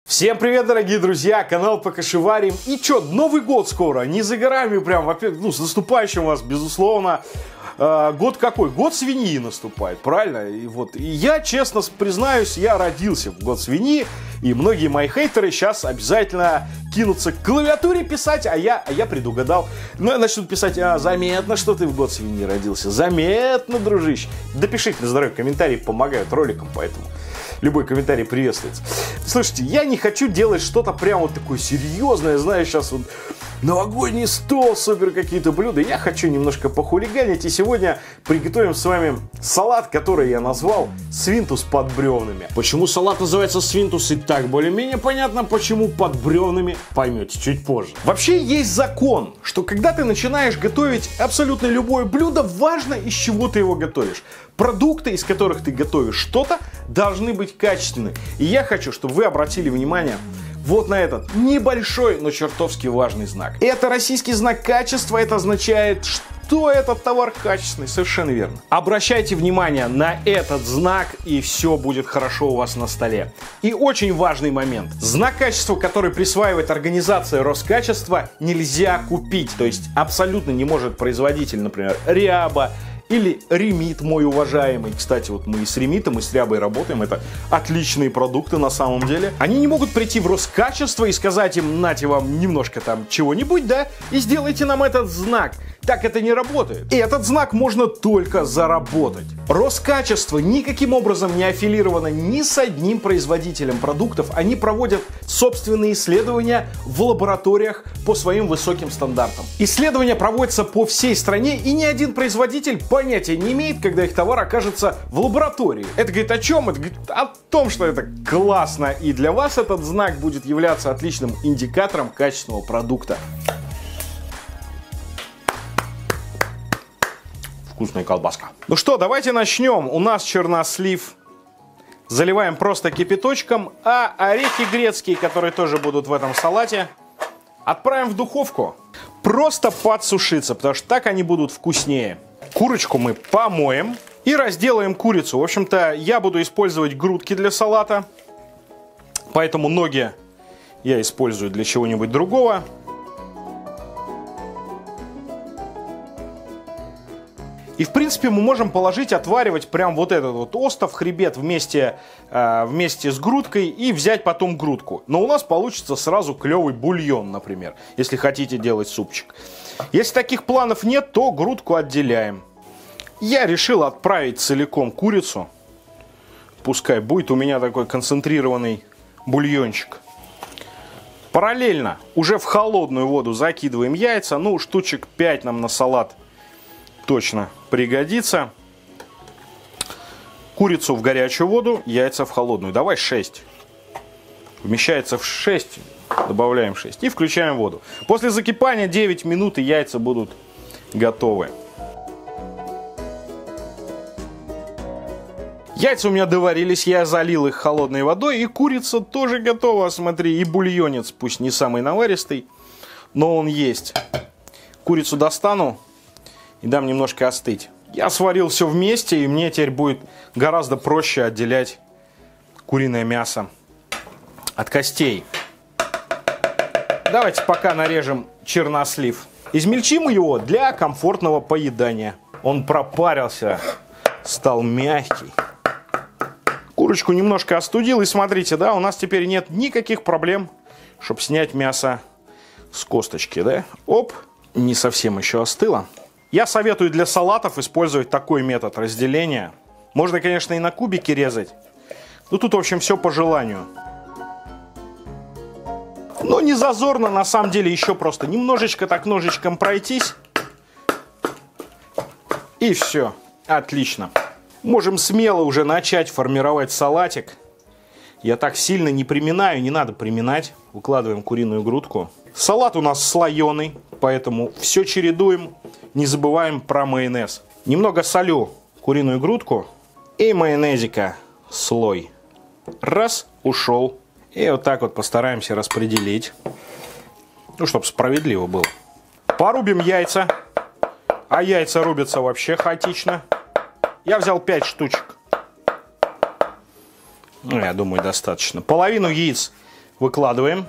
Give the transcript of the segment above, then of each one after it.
Всем привет, дорогие друзья, канал Покашеварим. И чё, Новый год скоро, не за горами прям, с наступающим вас, безусловно. Год какой? Год свиньи наступает, правильно? И я, честно признаюсь, я родился в год свиньи, и многие мои хейтеры сейчас обязательно кинутся к клавиатуре писать, а я предугадал. Начнут писать: заметно, что ты в год свиньи родился, заметно, дружище. Допишите на здоровье, комментарии помогают роликам, поэтому любой комментарий приветствуется. Слушайте, я не хочу делать что-то прям вот такое серьезное, знаешь, сейчас вот новогодний стол, супер какие-то блюда. Я хочу немножко похулиганить, и сегодня приготовим с вами салат, который я назвал свинтус под бревнами. Почему салат называется свинтус, и так более-менее понятно, почему под бревнами, поймете чуть позже. Вообще есть закон, что когда ты начинаешь готовить абсолютно любое блюдо, важно, из чего ты его готовишь. Продукты, из которых ты готовишь что-то, должны быть качественны. И я хочу, чтобы вы обратили внимание вот на этот небольшой, но чертовски важный знак. Это российский знак качества, это означает, что этот товар качественный, совершенно верно. Обращайте внимание на этот знак, и все будет хорошо у вас на столе. И очень важный момент. Знак качества, который присваивает организация Роскачества, нельзя купить. То есть абсолютно не может производитель, например, Ряба, или Ремит, мой уважаемый. Кстати, вот мы и с Ремитом, и с Рябой работаем. Это отличные продукты на самом деле. Они не могут прийти в Роскачество и сказать им: нате вам немножко там чего-нибудь, да, и сделайте нам этот знак. Так это не работает. И этот знак можно только заработать. Роскачество никаким образом не аффилировано ни с одним производителем продуктов. Они проводят собственные исследования в лабораториях по своим высоким стандартам. Исследования проводятся по всей стране, и ни один производитель понятия не имеет, когда их товар окажется в лаборатории. Это говорит о чем? Это говорит о том, что это классно, и для вас этот знак будет являться отличным индикатором качественного продукта. Вкусная колбаска. Ну что, давайте начнем. У нас чернослив. Заливаем просто кипяточком, а орехи грецкие, которые тоже будут в этом салате, отправим в духовку. Просто подсушиться, потому что так они будут вкуснее. Курочку мы помоем и разделаем курицу. В общем-то, я буду использовать грудки для салата, поэтому ноги я использую для чего-нибудь другого. И, в принципе, мы можем положить, отваривать прям вот этот вот остов, хребет вместе с грудкой и взять потом грудку. Но у нас получится сразу клевый бульон, например, если хотите делать супчик. Если таких планов нет, то грудку отделяем. Я решил отправить целиком курицу. Пускай будет у меня такой концентрированный бульончик. Параллельно уже в холодную воду закидываем яйца. Ну, штучек 5 нам на салат точно пригодится. Курицу в горячую воду, яйца в холодную. Давай 6. Вмещается в 6. Добавляем 6. И включаем воду. После закипания 9 минут и яйца будут готовы. Яйца у меня доварились, я залил их холодной водой. И курица тоже готова, смотри. И бульонец, пусть не самый наваристый, но он есть. Курицу достану и дам немножко остыть. Я сварил все вместе, и мне теперь будет гораздо проще отделять куриное мясо от костей. Давайте пока нарежем чернослив. Измельчим его для комфортного поедания. Он пропарился, стал мягкий. Курочку немножко остудил, и смотрите, да, у нас теперь нет никаких проблем, чтобы снять мясо с косточки, да. Оп, не совсем еще остыло. Я советую для салатов использовать такой метод разделения. Можно, конечно, и на кубики резать. Но тут, в общем, все по желанию. Но не зазорно, на самом деле, еще просто немножечко так ножичком пройтись. И все. Отлично. Можем смело уже начать формировать салатик. Я так сильно не приминаю, не надо приминать. Выкладываем куриную грудку. Салат у нас слоеный, поэтому все чередуем. Не забываем про майонез. Немного солю куриную грудку и майонезика слой. Раз, ушел. И вот так вот постараемся распределить. Ну, чтобы справедливо было. Порубим яйца. А яйца рубятся вообще хаотично. Я взял 5 штучек. Ну, я думаю, достаточно. Половину яиц выкладываем.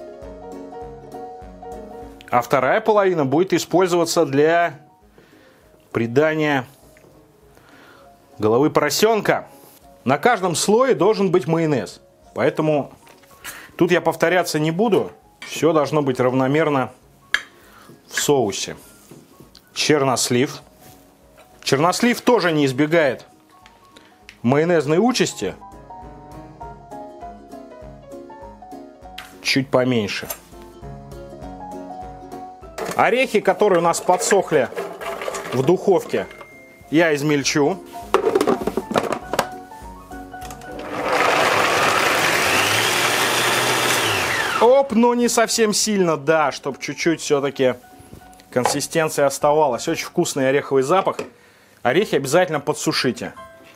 А вторая половина будет использоваться для придания головы поросенка. На каждом слое должен быть майонез. Поэтому тут я повторяться не буду. Все должно быть равномерно в соусе. Чернослив. Чернослив тоже не избегает майонезной участи. Чуть поменьше. Орехи, которые у нас подсохли в духовке, я измельчу. Оп, но не совсем сильно, да, чтобы чуть-чуть все-таки консистенция оставалась. Очень вкусный ореховый запах. Орехи обязательно подсушите.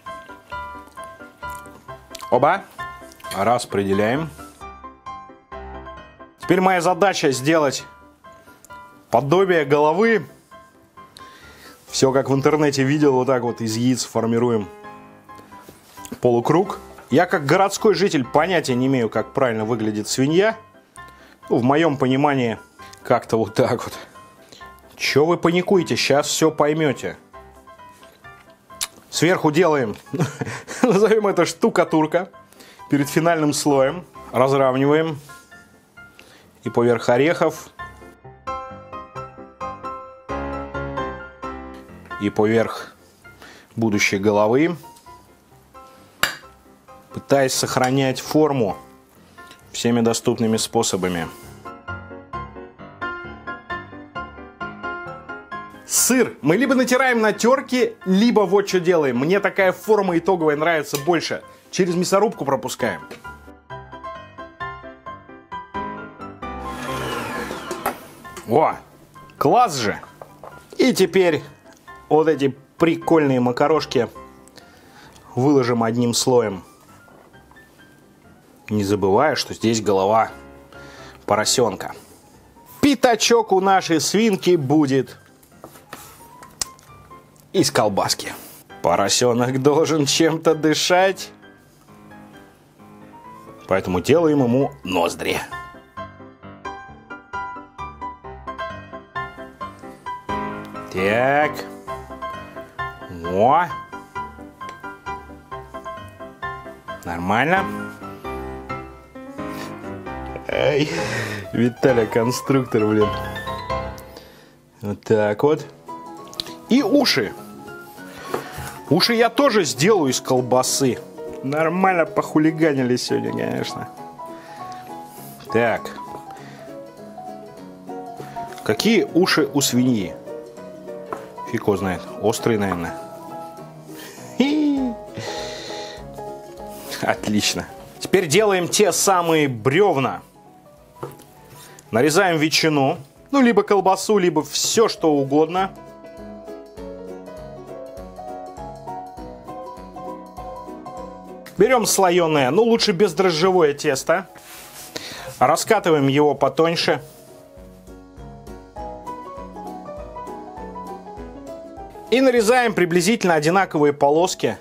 Оба. Распределяем. Теперь моя задача сделать подобие головы. Все как в интернете видел, вот так вот из яиц формируем полукруг. Я как городской житель понятия не имею, как правильно выглядит свинья. Ну, в моем понимании как-то вот так вот. Че вы паникуете? Сейчас все поймете. Сверху делаем, назовем это штукатурка, перед финальным слоем. Разравниваем. И поверх орехов. И поверх будущей головы. Пытаясь сохранять форму всеми доступными способами. Сыр мы либо натираем на терке, либо вот что делаем. Мне такая форма итоговая нравится больше. Через мясорубку пропускаем. О, класс же! И теперь вот эти прикольные макарошки выложим одним слоем. Не забывая, что здесь голова поросенка. Пятачок у нашей свинки будет из колбаски. Поросенок должен чем-то дышать, поэтому делаем ему ноздри. Так. О. Нормально. Ай, Виталя конструктор, блин. Вот так вот. И уши. Уши я тоже сделаю из колбасы. Нормально похулиганили сегодня, конечно. Так. Какие уши у свиньи? Фиг его знает. Острые, наверное. Отлично. Теперь делаем те самые бревна. Нарезаем ветчину. Ну, либо колбасу, либо все, что угодно. Берем слоеное, ну, лучше бездрожжевое тесто. Раскатываем его потоньше. И нарезаем приблизительно одинаковые полоски.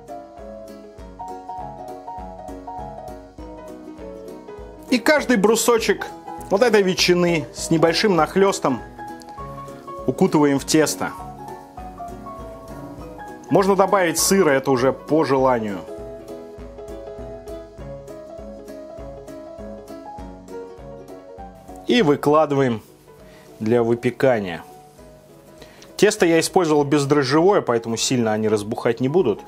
И каждый брусочек вот этой ветчины с небольшим нахлестом укутываем в тесто. Можно добавить сыра, это уже по желанию. И выкладываем для выпекания. Тесто я использовал бездрожжевое, поэтому сильно они разбухать не будут.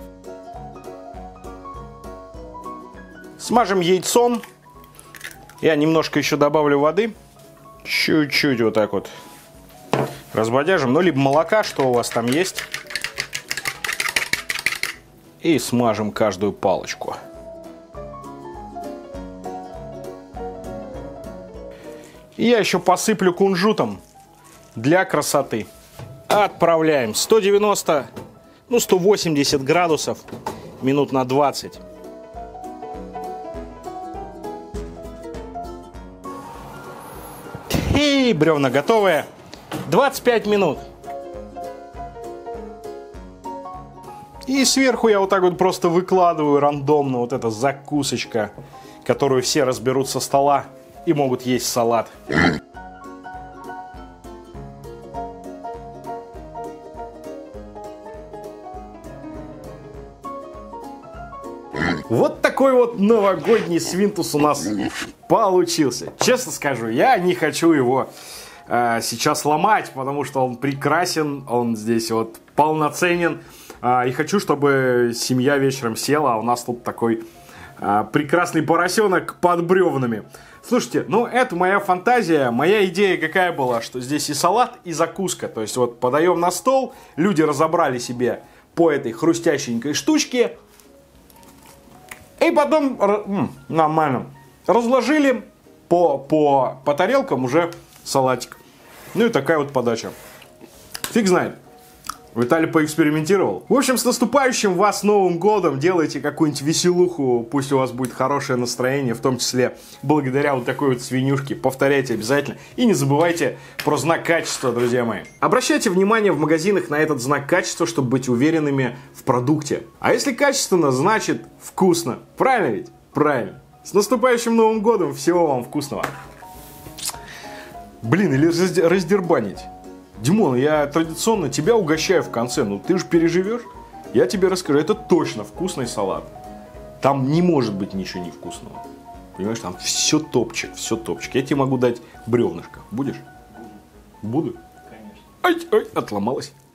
Смажем яйцом. Я немножко еще добавлю воды. Чуть-чуть вот так вот разбодяжим. Ну, либо молока, что у вас там есть. И смажем каждую палочку. И я еще посыплю кунжутом для красоты. Отправляем 190, ну 180 градусов минут на 20. И бревна готовые. 25 минут. И сверху я вот так вот просто выкладываю рандомно вот эта закусочка которую все разберут со стола и могут есть салат. Вот такой вот новогодний свинтус у нас получился. Честно скажу, я не хочу его сейчас ломать, потому что он прекрасен, он здесь вот полноценен. И хочу, чтобы семья вечером села, а у нас тут такой прекрасный поросенок под бревнами. Слушайте, ну это моя фантазия, моя идея какая была, что здесь и салат, и закуска. То есть вот подаем на стол, люди разобрали себе по этой хрустященькой штучке. И потом нормально разложили по тарелкам уже салатик. Ну и такая вот подача. Фиг знает. Виталий поэкспериментировал. В общем, с наступающим вас Новым годом. Делайте какую-нибудь веселуху. Пусть у вас будет хорошее настроение. В том числе благодаря вот такой вот свинюшке. Повторяйте обязательно. И не забывайте про знак качества, друзья мои. Обращайте внимание в магазинах на этот знак качества, чтобы быть уверенными в продукте. А если качественно, значит вкусно. Правильно ведь? Правильно. С наступающим Новым годом. Всего вам вкусного. Блин, или раздербанить. Димон, я традиционно тебя угощаю в конце, ну ты же переживешь. Я тебе расскажу, это точно вкусный салат. Там не может быть ничего невкусного. Понимаешь, там все топчик, все топчик. Я тебе могу дать бревнышко. Будешь? Буду? Конечно. Ай, отломалась.